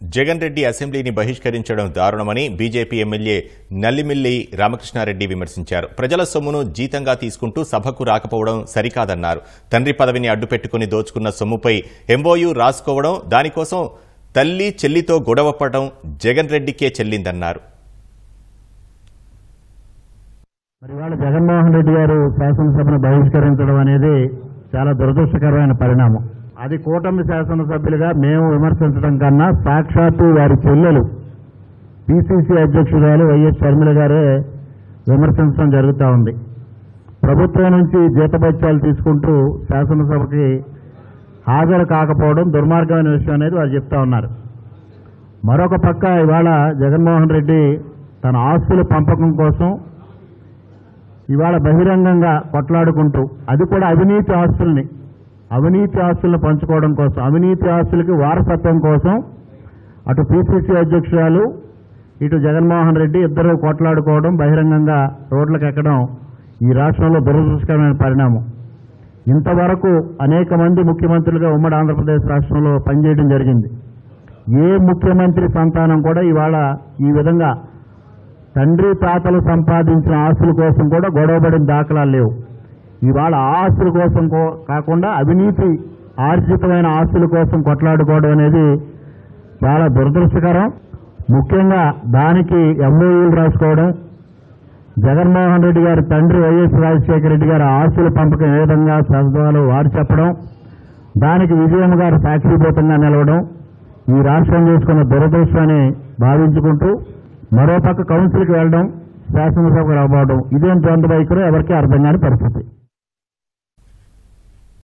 జగన్ రెడ్డి అసెంబ్లీని బహిష్కరించడం దారుణమని బీజేపీ ఎమ్మెల్యే నల్లిమిల్లి రామకృష్ణారెడ్డి విమర్శించారు. ప్రజల సొమ్మును జీతంగా తీసుకుంటూ సభకు రాకపోవడం సరికాదన్నారు. తండ్రి పదవిని అడ్డుపెట్టుకుని దోచుకున్న సొమ్ముపై ఎంఓయూ రాసుకోవడం, దానికోసం తల్లి చెల్లితో గొడవపడడం జగన్ రెడ్డికే చెల్లిందన్నారు. జగన్మోహన్ రెడ్డి గారు శాసనసభను బహిష్కరించడం అనేది చాలా దురదృష్టకరమైన పరిణామం. అది కూటమి శాసనసభ్యులుగా మేము విమర్శించడం కన్నా సాక్షాత్తు వారి చెల్లెలు పిసిసి అధ్యక్షురాలు వైఎస్ షర్మిల గారే విమర్శించడం జరుగుతూ ఉంది. ప్రభుత్వం నుంచి జీతభత్యాలు తీసుకుంటూ శాసనసభకి హాజరు కాకపోవడం దుర్మార్గమైన విషయం అనేది వారు చెప్తా ఉన్నారు. మరొక పక్క ఇవాళ జగన్మోహన్ రెడ్డి తన ఆస్తుల పంపకం కోసం ఇవాళ బహిరంగంగా కొట్లాడుకుంటూ, అది కూడా అవినీతి ఆస్తులను పంచుకోవడం కోసం, అవినీతి ఆస్తులకి వారసత్వం కోసం అటు పిసిసి అధ్యక్షురాలు ఇటు జగన్మోహన్ రెడ్డి ఇద్దరు కొట్లాడుకోవడం, బహిరంగంగా రోడ్లకు ఎక్కడం ఈ రాష్ట్రంలో దురదృష్టకరమైన పరిణామం. ఇంతవరకు అనేక మంది ముఖ్యమంత్రులుగా ఉమ్మడి ఆంధ్రప్రదేశ్ రాష్ట్రంలో పనిచేయడం జరిగింది. ఏ ముఖ్యమంత్రి సంతానం కూడా ఇవాళ ఈ విధంగా తండ్రి తాతలు సంపాదించిన ఆస్తుల కోసం కూడా గొడవబడిన దాఖలాలు లేవు. ఇవాళ ఆస్తుల కోసం కాకుండా అవినీతి ఆర్జితమైన ఆస్తుల కోసం కొట్లాడుకోవడం అనేది చాలా దురదృష్టకరం. ముఖ్యంగా దానికి ఎంఓయూలు రాసుకోవడం, జగన్మోహన్ రెడ్డి గారి తండ్రి వైఎస్ రాజశేఖర రెడ్డి గారి ఆస్తుల పంపకం ఏ విధంగా సభలో వారు చెప్పడం, దానికి విజయమ్మ గారు సాక్షిభూతంగా నిలవడం ఈ రాష్ట్రం చేసుకున్న దురదృష్టాన్ని భావించుకుంటూ మరోపక్క కౌన్సిల్కి వెళ్లడం, శాసనసభకు రాబోవడం, ఇదేం ద్వంద్వ వైఖరో ఎవరికీ అర్థం కాని పరిస్థితి.